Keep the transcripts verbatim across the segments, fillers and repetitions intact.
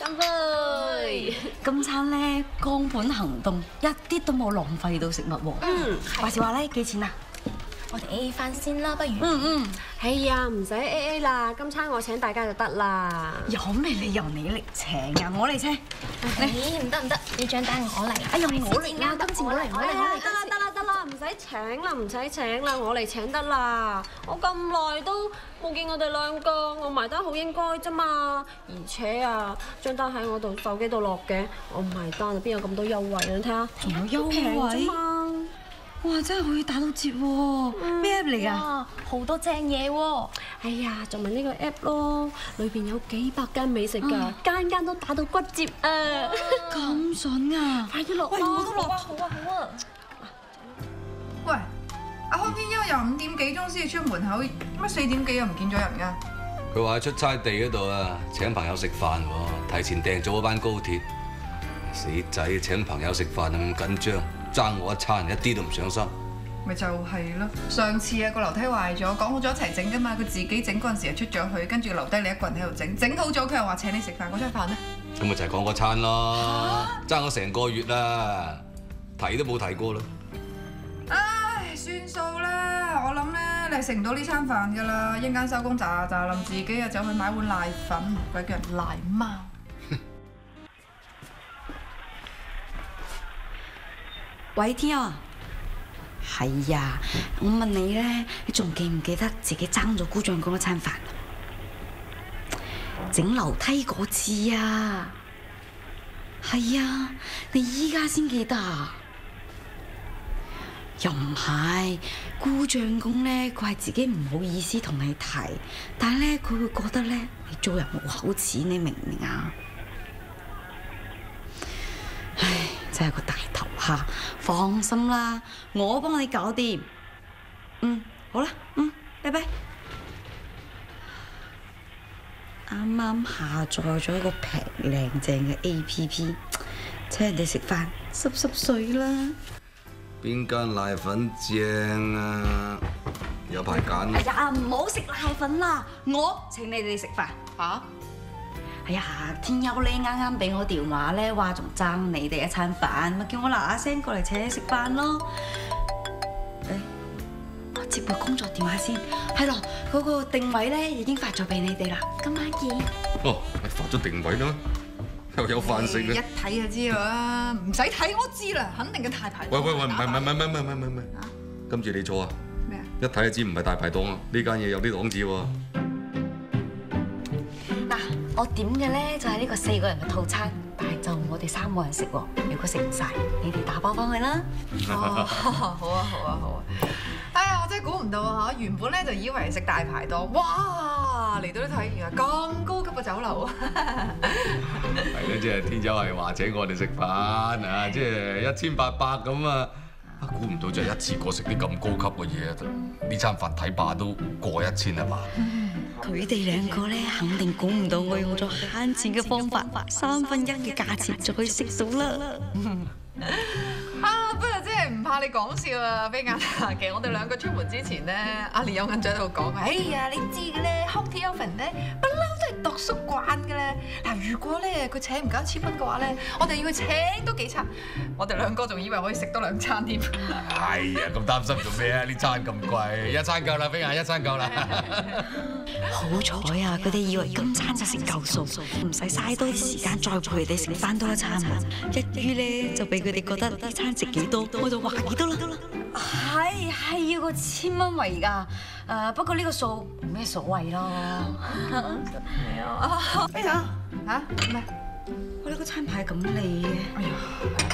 乾杯！ 今餐咧光盤行動，一啲都冇浪費到食物喎。 嗯， 話時話咧幾錢啊？ 我哋 A A 飯先啦，不如。 嗯嗯。 哎呀，唔使 A A 啦，今餐我請大家就得啦。 有咩理由你嚟請啊？我嚟請。 你唔得唔得，呢張單我嚟。 哎呀，我嚟啦！今次我嚟，我嚟，我嚟。 得啦得啦得啦，唔使請啦，唔使請啦，我嚟請得啦。我咁耐都冇見我哋兩個，我埋單好應該啫嘛。而且啊，張單喺我度手機度落嘅，我唔埋單啊，邊有咁多優惠啊？你睇下， 仲有優惠嘛。 哇！真係可以打到折喎！咩 app 嚟㗎？ 好多正嘢喎！哎呀，就問呢個 app 咯，裏邊有幾百間美食㗎，間間都打到骨折啊！ 咁筍啊！ 快啲落啦！ 喂，我都落啊！ 好啊好啊！ 喂，阿康天庥又五點幾鐘先至出門口，乜四點幾又唔見咗人㗎？ 佢話喺出差地嗰度啊，請朋友食飯喎，提前訂咗嗰班高鐵。死仔，請朋友食飯咁緊張，爭我一餐，一啲都唔上心。 咪就係咯，上次啊個樓梯壞咗，講好咗一齊整㗎嘛，佢自己整嗰陣時就出咗去，跟住留低你一個人喺度整，整好咗佢又話請你食飯，嗰餐飯咧？ 咁咪就係講嗰餐咯，爭咗成個月啦，提都冇提過啦。 唉，算數啦，我諗咧你係食唔到呢餐飯㗎啦，一陣間收工咋咋冧自己啊走去買碗瀨粉，鬼叫人賴貓。 喂，天啊！係呀，我問你咧，你仲記唔記得自己爭咗姑丈嗰餐飯？整樓梯嗰次啊！係呀，你依家先記得啊？又唔係，姑丈公咧，佢係自己唔好意思同你提，但係咧佢會覺得咧你做人冇口齒，你明唔明啊？唉，真係個大頭蝦，放心啦，我幫你搞掂。嗯，好啦，嗯，拜拜。啱啱下載咗一個平靚正嘅 A P P， 請人哋食飯濕濕碎啦。 邊間瀨粉正啊？有排揀。 哎呀，唔好食瀨粉啦，我請你哋食飯。 嚇、啊？ 哎呀，天庥咧啱啱俾我電話咧，話仲爭你哋一餐飯，咪叫我嗱嗱聲過嚟請你食飯咯。誒，我接個工作電話先。係咯，嗰個定位咧已經發咗俾你哋啦，今晚見。 哦，發咗定位啦，又有飯食一嘅。 睇就知啦，唔使睇我知啦，肯定嘅大排檔。 喂喂喂，唔係唔係唔係唔係唔係唔係唔係，今次你錯啊！ 咩啊？ 一睇就知唔係大排檔啊！呢間嘢有啲檔次喎。 我點嘅咧就係呢個四個人嘅套餐，但係就我哋三個人食喎。如果食唔晒，你哋打包翻去啦。 哦，好啊好啊好啊！哎呀，我真係估唔到啊嚇！原本咧就以為係食大排檔，哇！嚟到呢睇原來咁高級嘅酒樓啊！ 係咯，即係天庥係話請我哋食飯啊，即係一千八百咁啊！啊，估唔到就係一次過食啲咁高級嘅嘢，呢餐飯睇怕都過一千啊嘛！ 佢哋兩個咧，肯定估唔到我用咗慳錢嘅方法，三分一嘅價錢就可以食到啦。 啊，不過真係唔怕你講笑啊，飛眼。其實我哋兩個出門之前咧，阿連有銀仔喺度講，哎呀，你知嘅咧，康天庥咧不嬲都係度叔慣嘅咧。嗱，如果咧佢請唔夠一千蚊嘅話咧，我哋要去請多幾餐。我哋兩個仲以為可以食多兩餐添。 哎呀，咁擔心做咩啊？呢餐咁貴，一餐夠啦，飛眼，一餐夠啦。 好彩啊！佢哋以為今餐就食夠數，唔使嘥多啲時間再陪佢哋食翻多一餐喎。一於咧就俾佢哋覺得呢餐食幾多，我就話幾多啦。係係要個千蚊圍㗎，誒不過呢個數冇咩所謂咯。係啊，哎呀嚇咩？ 我呢個餐牌咁嚟嘅，哎呀，都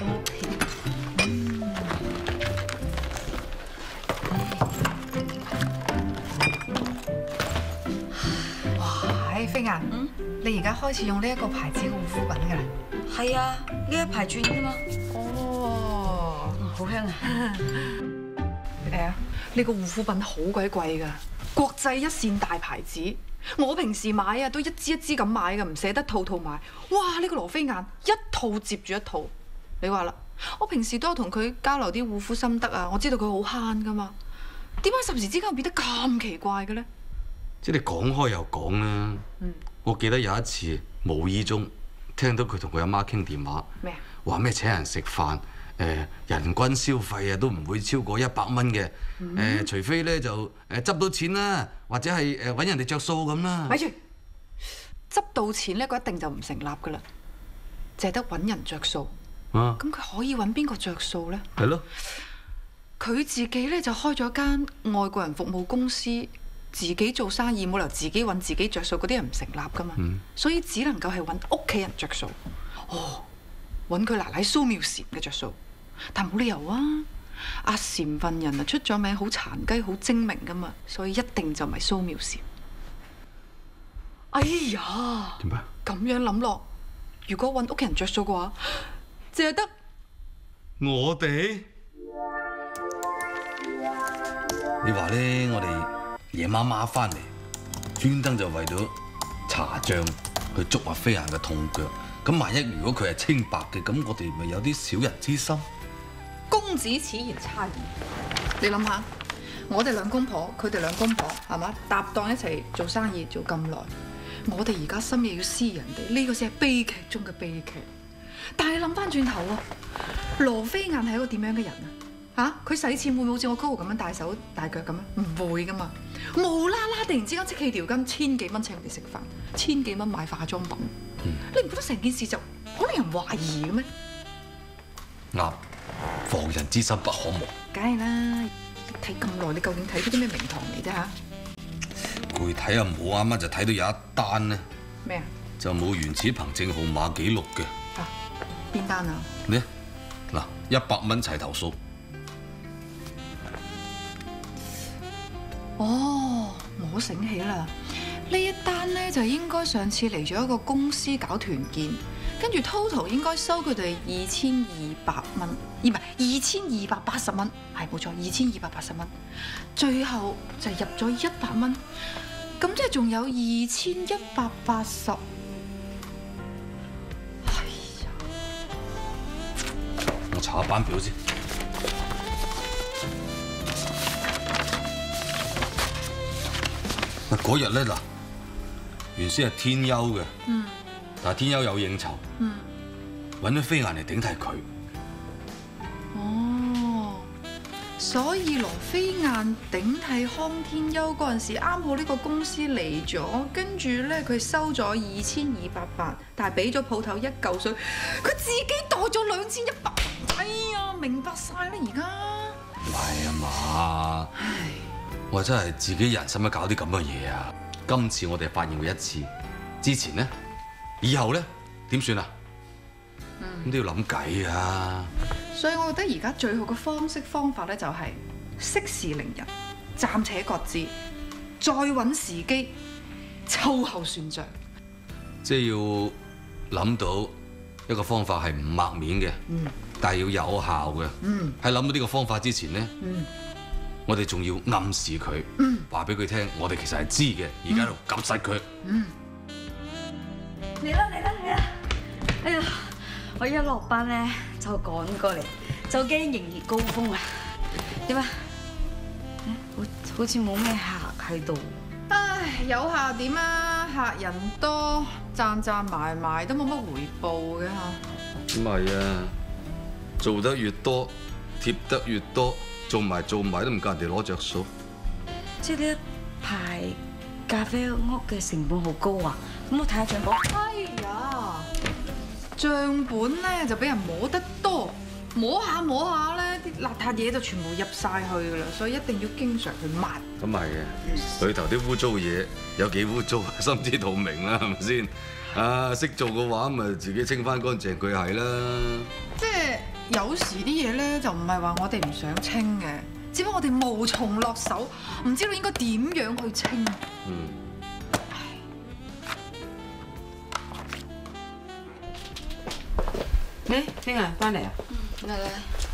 飛眼，嗯，你而家開始用呢一個牌子嘅護膚品㗎啦？ 係啊，呢一排轉㗎嘛。 哦， 好香啊！ 你睇下，呢個護膚品好鬼貴㗎，國際一線大牌子。我平時買啊都一支一支咁買㗎，唔捨得套套買。哇！呢個羅飛眼一套接住一套。你話啦，我平時都有同佢交流啲護膚心得啊，我知道佢好慳㗎嘛。點解霎時之間變得咁奇怪嘅咧？ 即係你講開又講啦，嗯、我記得有一次無意中聽到佢同佢阿媽傾電話， 咩啊？ 話咩請人食飯，誒人均消費啊都唔會超過一百蚊嘅，誒除非咧就誒執到錢啦，或者係誒揾人哋着數咁啦。 咪住，執到錢呢個一定就唔成立噶啦，淨係得揾人着數。 啊， 咁佢可以揾邊個着數呢？ 係咯， 佢自己咧就開咗間外國人服務公司，自己做生意，冇理由自己揾自己着數，嗰啲人唔成立噶嘛。 嗯、 所以只能夠係揾屋企人着數。哦，揾佢奶奶蘇妙嬋嘅着數，但冇理由啊！阿嬋份人啊出咗名，好殘雞，好精明噶嘛，所以一定就唔係蘇妙嬋。哎呀， 點解？ 咁樣諗落，如果揾屋企人着數嘅話，淨係得我哋。你話咧，我哋夜媽媽翻嚟，專登就為咗查賬去捉阿飛雁嘅痛腳。咁萬一如果佢係清白嘅，咁我哋咪有啲小人之心。 公子此言差矣。你諗下，我哋兩公婆，佢哋兩公婆，係嘛搭檔一齊做生意做咁耐，我哋而家深夜要私人哋，呢、這個先係悲劇中嘅悲劇。但係諗翻轉頭啊，羅飛雁係一個點樣嘅人啊？嚇，佢使錢會唔會好似我 Coco 咁樣大手大腳咁啊？唔會噶嘛，無啦啦突然之間即起條筋，千幾蚊請人哋食飯，千幾蚊買化妝品，嗯、你唔覺得成件事就好令人懷疑嘅咩？ 啱，防人之心不可無。 梗係啦，睇咁耐，你究竟睇咗啲咩名堂嚟啫嚇？ 具體啊冇，啱啱就睇到有一單咧， 咩啊？ 就冇原始憑證號碼記錄嘅。 啊，邊單啊？ 呢嗱一百蚊齊頭數。 哦，我醒起啦，呢一單咧就應該上次嚟咗一個公司搞團建，跟住 total 應該收佢哋二千二百蚊，而唔係二千二百八十蚊，係冇錯，二千二百八十蚊，最後就入咗一百蚊，咁即係仲有二千一百八十。哎呀， 我查下班表先。嗱嗰日咧嗱，原先係天庥嘅， 嗯， 但係天庥有應酬， 嗯， 揾咗飛雁嚟頂替佢。 哦，所以羅飛雁頂替康天庥嗰陣時，啱好呢個公司嚟咗，跟住咧佢收咗二千二百八，但係俾咗鋪頭一嚿水，佢自己袋咗兩千一百。哎呀，明白晒啦而家。 唔係啊嘛， 唉， 我真係自己人使乜搞啲咁嘅嘢啊！今次我哋發現過一次，之前咧，以後咧點算啊？咁、嗯、都要諗計啊！ 所以我覺得而家最好嘅方式方法咧就係息事寧人，暫且擱置，再揾時機秋後算賬。 即係要諗到一個方法係唔抹面嘅， 嗯， 但係要有效嘅。 嗯， 喺諗到呢個方法之前咧， 嗯， 我哋仲要暗示佢， 嗯， 話俾佢聽，我哋其實係知嘅，而家喺度夾實佢。 嗯， 嚟啦嚟啦嚟啦！哎呀，我一落班咧就趕過嚟，就驚營業高峰啊！點啊？好好似冇咩客喺度。 唉，有客點啊？客人多，賺賺埋埋都冇乜回報嘅嚇。 唔係啊，做得越多，貼得越多，做埋做埋都唔夠人哋攞着數。 即係呢一排咖啡屋嘅成本好高啊！咁我睇下帳簿。 哎呀，帳本咧就俾人摸得多，摸下摸下咧，啲邋遢嘢就全部入晒去噶啦，所以一定要經常去抹。 咁係嘅，裏頭啲污糟嘢有幾污糟，心知肚明啦，係咪先？啊，識做嘅話，咪自己清翻乾淨佢係啦。 即係有時啲嘢咧，就唔係話我哋唔想清嘅，只不過我哋無從落手，唔知道應該點樣去清。 嗯。 誒，飛雁翻嚟啊！ 嚟嚟。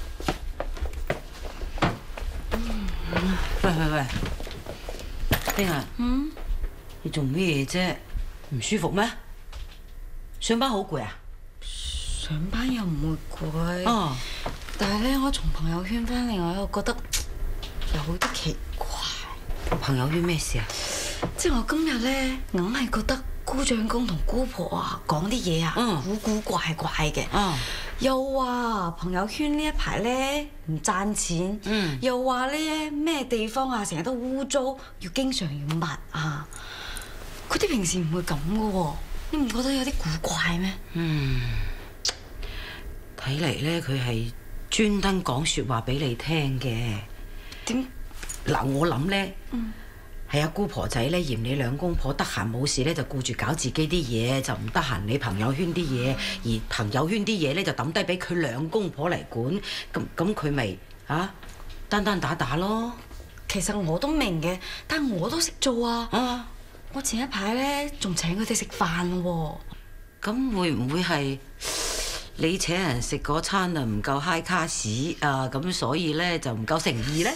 喂喂喂，飛雁， 嗯？ 你做咩啫？唔舒服咩？上班好攰啊？ 上班又唔會攰。 哦。 但係咧，我從朋友圈翻嚟，我又覺得有啲奇怪。 朋友圈咩事啊？ 即係我今日咧，硬係覺得姑丈公同姑婆啊講啲嘢啊， 嗯古古怪怪嘅。 嗯又話朋友圈呢一排咧唔賺錢， 嗯又話咧咩地方啊成日都污糟，要經常要抹啊。佢哋平時唔會咁噶喎，你唔覺得有啲古怪咩？ 嗯，睇嚟咧佢係專登講説話俾你聽嘅。 點？ 嗱，我諗咧， 嗯係阿姑婆仔咧嫌你兩公婆得閒冇事咧，就顧住搞自己啲嘢，就唔得閒理朋友圈啲嘢，而朋友圈啲嘢咧就抌低俾佢兩公婆嚟管，咁咁佢咪啊單單打打咯。 其實我都明嘅，但我都識做啊。 啊， 我前一排咧仲請佢哋食飯喎。 咁會唔會係你請人食嗰餐啊唔夠 high 卡士啊，咁所以咧就唔夠誠意咧？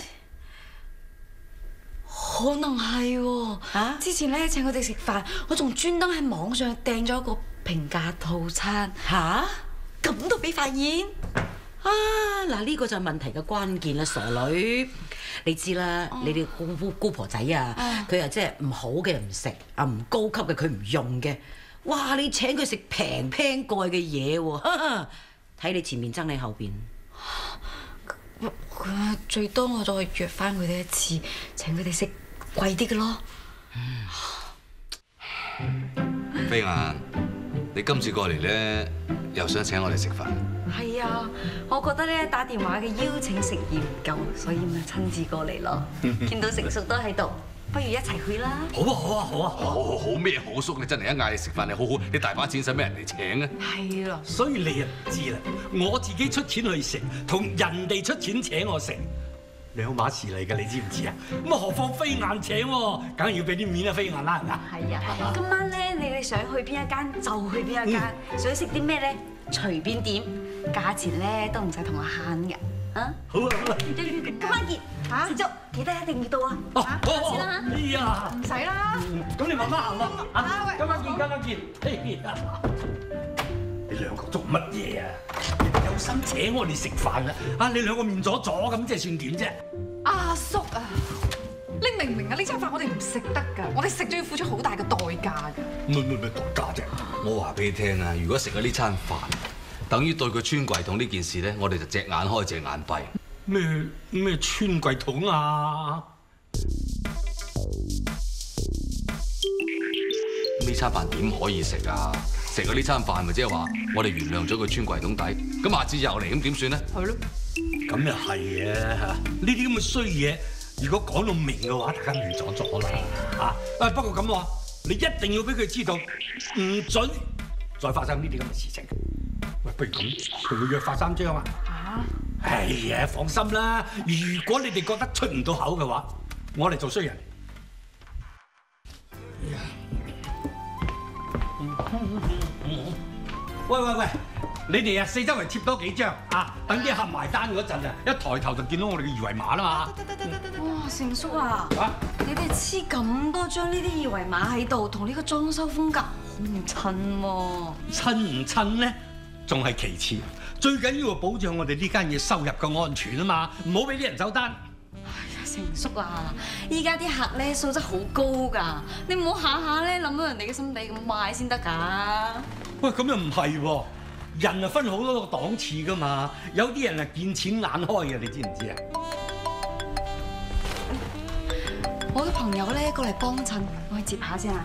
可能係喎。 嚇之前咧請佢哋食飯，我仲專登喺網上訂咗一個平價套餐， 吓？ 咁都俾發現。 啊！嗱，呢個就係問題嘅關鍵啦，傻女。你知啦，你哋姑姑姑婆仔啊，佢又即係唔好嘅唔食，啊唔高級嘅佢唔用嘅。哇！你請佢食平平蓋嘅嘢喎，睇你前面憎你後邊。 佢最多我再約翻佢哋一次，請佢哋食貴啲嘅咯。 飛雁，你今次過嚟咧，又想請我哋食飯？ 係啊，我覺得咧打電話嘅邀請誠意唔夠，所以咪親自過嚟咯。見到成叔都喺度，不如一齊去啦。 好啊好啊好啊！好好好咩好叔，你真係一嗌你食飯你好好，你大把錢使咩人嚟請啊？ 係啦， 所以你又唔知啦，我自己出錢去食，同人哋出錢請我食，兩碼事嚟㗎，你知唔知啊？咁啊，何況飛雁請喎，梗係要俾啲面啊飛雁啦，係嘛？ 係啊，今晚咧你哋想去邊一間就去邊一間，想食啲咩咧隨便點，價錢咧都唔使同我慳嘅。啊， 好啊好啊！ 今晚見嚇，小竹記得一定要到啊！ 哦嚇， 哦先啦哎呀， 唔使啦。 咁你慢慢行啦， 啊啊喂今晚見今晚見，哎呀，你兩個做乜嘢啊？人哋有心請我哋食飯啊！啊，你兩個面阻阻咁，即係算點啫？ 阿叔啊，你明唔明啊？呢餐飯我哋唔食得㗎，我哋食咗要付出好大嘅代價㗎。 乜乜乜代價啫？ 我話俾你聽啊，如果食咗呢餐飯，等於對佢穿櫃桶呢件事咧，我哋就隻眼開隻眼閉。 咩咩穿櫃桶啊？ 呢餐飯點可以食啊？食咗呢餐飯咪即係話我哋原諒咗佢穿櫃桶底，咁下次又嚟咁點算咧？ 係咯。 咁又係嘅嚇，呢啲咁嘅衰嘢，如果講到明嘅話，大家預咗咗啦嚇。啊不過咁話，你一定要俾佢知道，唔準再發生呢啲咁嘅事情。喂，不如咁，同佢約法三章啊！ 嚇！ 哎呀，放心啦，如果你哋覺得出唔到口嘅話，我哋做衰人。喂喂喂！你哋啊，四周圍貼多幾張啊，等啲客埋單嗰陣啊，一抬頭就見到我哋嘅二維碼啦嘛。 得得得得得得。 哇，成叔啊， 啊！ 你哋黐咁多張呢啲二維碼喺度，同呢個裝修風格好唔襯喎。 襯唔襯咧，仲係其次，最緊要係保障我哋呢間嘢收入嘅安全啊嘛，唔好俾啲人走單。 成叔啊，依家啲客咧素質好高㗎，你唔好下下咧諗到人哋嘅心地咁壞先得㗎。 喂，咁又唔係喎，人啊分好多個檔次㗎嘛，有啲人係見錢眼開嘅，你知唔知啊？ 我嘅朋友咧過嚟幫襯，我去接下先啊。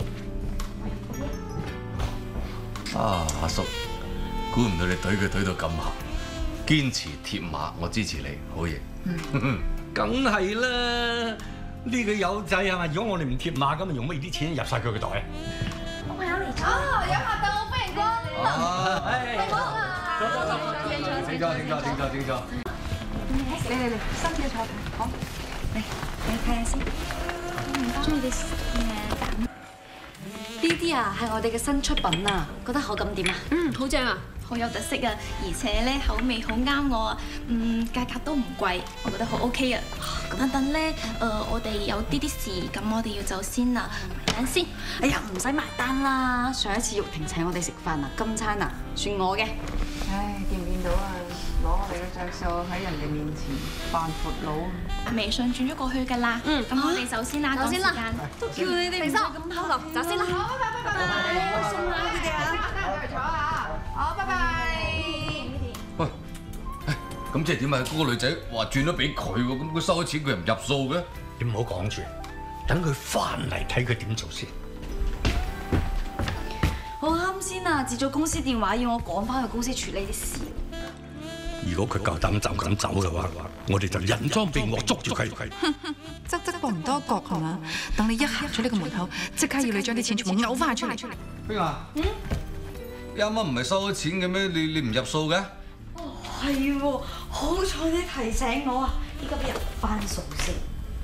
啊，阿叔，估唔到你懟佢懟到咁行，堅持貼馬，我支持你，好嘢。 梗係啦，呢個友仔係嘛？如果我哋唔貼馬，咁咪用乜啲錢入晒佢個袋啊？ 我朋友嚟咗。 啊！有客到，歡迎光臨。 好啊！ 坐坐坐坐， 請坐，請坐，請坐，請坐。 嚟嚟嚟，新嘅坐台，好。 嚟，你睇下先。中意啲咩？呢啲啊係我哋嘅新出品啊，覺得口感點啊？ 嗯，好正啊！ 好有特色啊，而且咧口味好啱我啊，嗯，價格都唔貴，我覺得好 OK 啊。等等咧，誒、呃，我哋有啲啲事，咁我哋要走先啦，埋單先。 哎呀，唔使埋單啦！上一次玉婷請我哋食飯啊，今餐啊算我嘅。 唉，見唔見到啊？ 攞我哋嘅着數喺人哋面前扮闊佬。 微信轉咗過去㗎啦。嗯，咁我哋走先啦， 走先啦趕時間都叫你哋唔使咁偷落，走先啦。 好，拜拜拜拜，送下你哋啊，翻去坐啊。好，拜拜。 喂，咁即係點啊？嗰個女仔話轉咗俾佢喎，咁佢收咗錢佢又唔入數嘅？ 你唔好講住，等佢翻嚟睇佢點做先。 我啱先啊，接咗公司電話要我趕翻去公司處理啲事。 如果佢夠膽就咁走嘅話，我哋就人贓並獲捉住佢。 側側膊唔多覺係嘛？等你一行出呢個門口，即刻要你將啲錢全部嘔翻出嚟。 邊個？嗯？你啱啱唔係收咗錢嘅咩？你你唔入數嘅？ 哦，係喎，好彩你提醒我啊！依家俾入翻數先。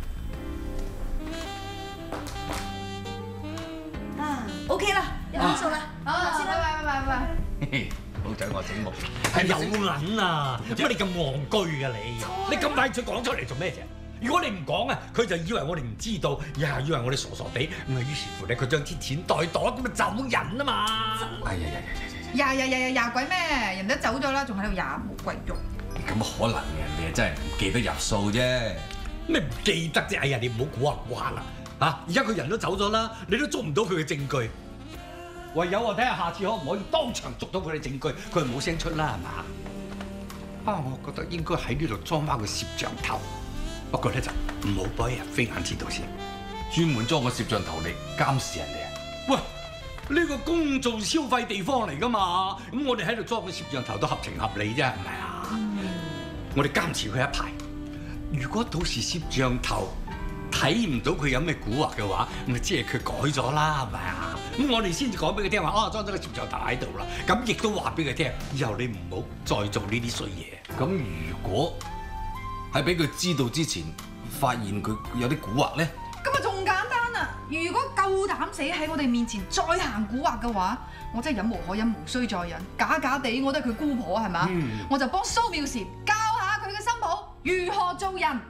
啊 ，OK 啦，入翻數啦。 好，先啦，拜拜拜拜。 好仔我醒目， 係有撚啊！乜你咁戇居㗎你？你咁快脆講出嚟做咩啫？如果你唔講啊，佢就以為我哋唔知道，呀以為我哋傻傻地，咁啊於是乎咧，佢將啲錢袋袋咁啊走人啊嘛！ 哎呀呀呀呀呀呀呀呀鬼咩？人都走咗啦，仲喺度呀冇鬼用。 咁可能人哋真係唔記得入數啫。 咩唔記得啫？哎呀，你唔好估下估下啦嚇！而家佢人都走咗啦，你都捉唔到佢嘅證據。唯有我睇下下次可唔可以當場捉到佢嘅證據，佢係冇聲出啦，係嘛？啊，我覺得應該喺呢度裝翻個攝像頭，不過咧就唔好俾人飛眼知道先， 專門裝個攝像頭嚟監視人哋啊！ 喂，呢個公眾消費地方嚟㗎嘛，咁我哋喺度裝個攝像頭都合情合理啫，係咪啊？嗯、我哋監視佢一排，如果到時攝像頭睇唔到佢有咩蠱惑嘅話，咁即係佢改咗啦，係咪啊？咁我哋先至講俾佢聽話，啊裝咗個攝像頭喺度啦，咁亦都話俾佢聽，以後你唔好再做呢啲衰嘢。 咁如果喺俾佢知道之前，發現佢有啲蠱惑咧， 咁啊仲簡單啊！如果夠膽死喺我哋面前再行蠱惑嘅話，我真係忍無可忍，無需再忍。假假地我都係佢姑婆係嘛？嗯、我就幫蘇妙嬋教下佢嘅新抱如何做人。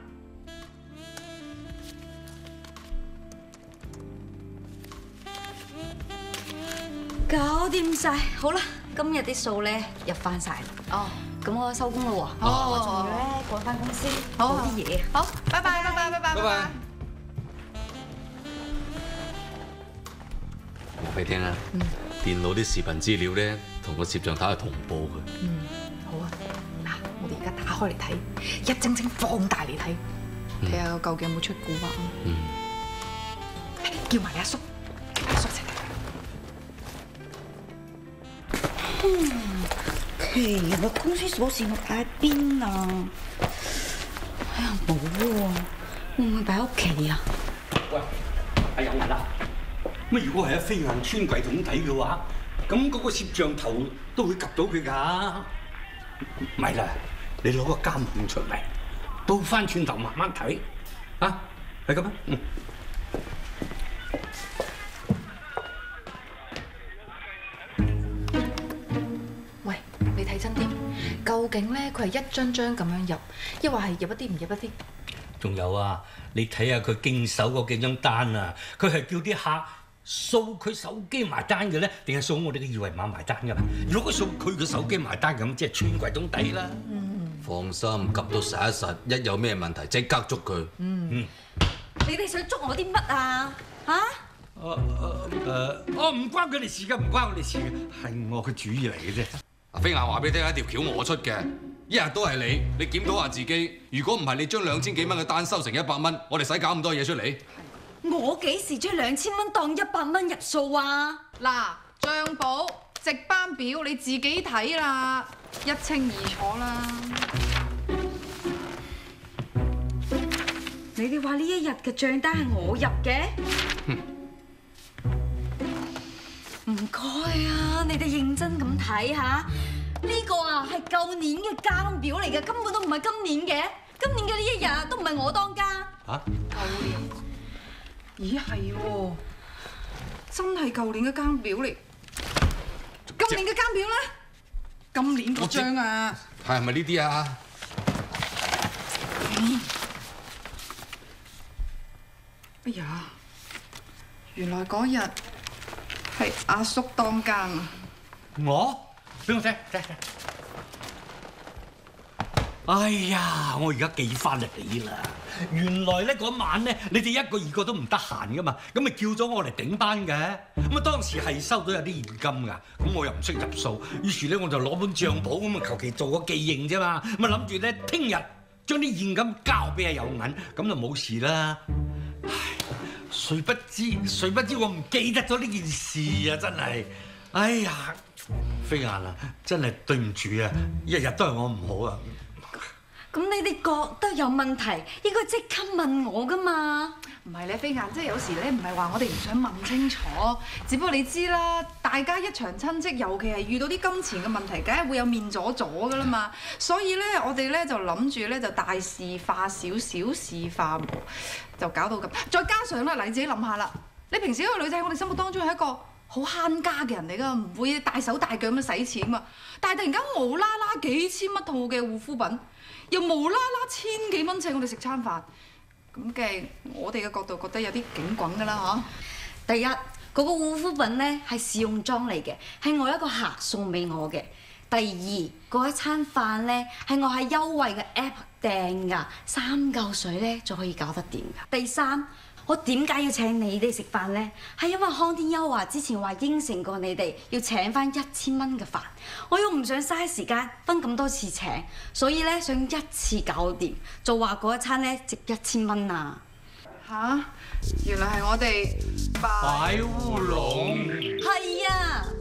搞掂晒，好啦，今日啲數咧入翻晒。哦，咁我收工啦喎。哦，我仲要咧趕翻公司攞啲嘢。 好，拜拜，拜拜，拜拜，拜拜。 話俾你聽啊，電腦啲視頻資料咧同個攝像頭係同步嘅。 嗯，好啊。嗱，我哋而家打開嚟睇，一晶晶放大嚟睇，睇下究竟有冇出蠱惑啊？嗯。叫埋你阿叔，叫埋阿叔先。 嗯，奇啦！公司鎖匙我擺喺邊啊？哎呀，冇喎，會唔會擺喺屋企啊？ 喂，係有人啦！乜如果係喺飛雁穿櫃桶底嘅話，咁嗰個攝像頭都會及到佢㗎。唔係啦，你攞個監控出嚟，倒翻轉頭慢慢睇，啊，係咁啊，嗯。 睇真啲，究竟咧佢係一張張咁樣入，抑或係入一啲唔入一啲？ 仲有啊，你睇下佢經手嗰幾張單啊，佢係叫啲客掃佢手機埋單嘅咧，定係掃我哋嘅二維碼埋單㗎啦？如果佢掃佢嘅手機埋單咁，即係穿櫃桶底啦。 嗯，放心，及到實一實，一有咩問題即刻捉佢。嗯嗯， 你哋想捉我啲乜啊？嚇？ 誒誒誒，我唔關佢哋事㗎，唔關我哋事嘅，係我嘅主意嚟嘅啫。 阿飛雁話俾你聽，一條橋我出嘅，一日都係你，你檢討下自己。如果唔係，你將兩千幾蚊嘅單收成一百蚊，我哋使搞咁多嘢出嚟？ 我幾時將兩千蚊當一百蚊入數啊？ 嗱，帳簿、值班表你自己睇啦，一清二楚啦。 你哋話呢一日嘅帳單係我入嘅？唔該啊，你哋認真咁睇下，呢個啊係舊年嘅監表嚟嘅，根本都唔係今年嘅。今年嘅呢一日都唔係我當家。 嚇？ 舊年？咦係喎，真係舊年嘅監表嚟。今年嘅監表咧？今年嗰張啊？ 係咪呢啲啊？ 哎呀，原來嗰日係阿叔當更啊！ 我？俾我睇睇睇。 哎呀，我而家記翻嚟啦！原來咧嗰晚咧，你哋一個二個都唔得閒噶嘛，咁咪叫咗我嚟頂班嘅。咁啊當時係收到有啲現金㗎，咁我又唔識入數，於是咧我就攞本帳簿咁啊求其做個記認啫嘛，咁啊諗住咧聽日將啲現金交俾阿有銀，咁就冇事啦。唉，誰不知誰不知我唔記得咗呢件事啊！真係，哎呀，飛雁啊，真係對唔住啊，日日都係我唔好啊！ 咁你哋覺得有問題，應該即刻問我噶嘛？ 唔係咧，飛雁，即係有時咧唔係話我哋唔想問清楚，只不過你知啦，大家一場親戚，尤其係遇到啲金錢嘅問題，梗係會有面阻阻噶啦嘛。所以咧，我哋咧就諗住咧就大事化小，小事化無，就搞到咁。再加上咧，嗱你自己諗下啦，你平時一個女仔，我哋心目當中係一個好慳家嘅人嚟㗎，唔會大手大腳咁樣使錢嘛。但係突然間無啦啦幾千蚊套嘅護膚品，又無啦啦千幾蚊請我哋食餐飯，咁嘅我哋嘅角度覺得有啲警滾㗎啦嚇。 第一，嗰、那個護膚品咧係試用裝嚟嘅，係我一個客送俾我嘅。第二，嗰一餐飯咧係我喺優惠嘅 app 訂㗎，三嚿水咧就可以搞得掂㗎。第三，我點解要請你哋食飯呢？係因為康天庥華之前話應承過你哋要請翻一千蚊嘅飯，我又唔想嘥時間分咁多次請，所以咧想一次搞掂，就話嗰一餐咧值一千蚊啊！ 吓？原來係我哋擺烏龍。 係啊！